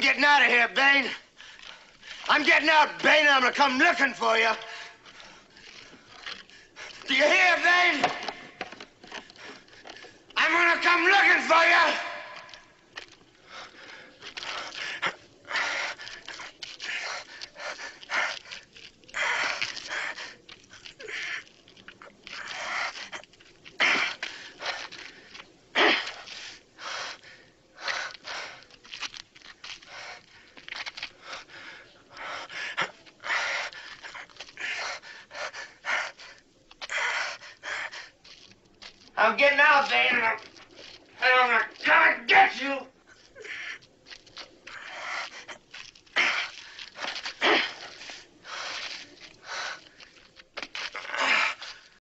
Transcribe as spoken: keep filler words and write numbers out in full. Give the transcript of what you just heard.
getting out of here, Bane. I'm getting out, Bane, and I'm gonna come looking for you. Do you hear, Bane? I'm gonna come looking for you. I'm getting out there, and I'm, and I'm gonna come and get you.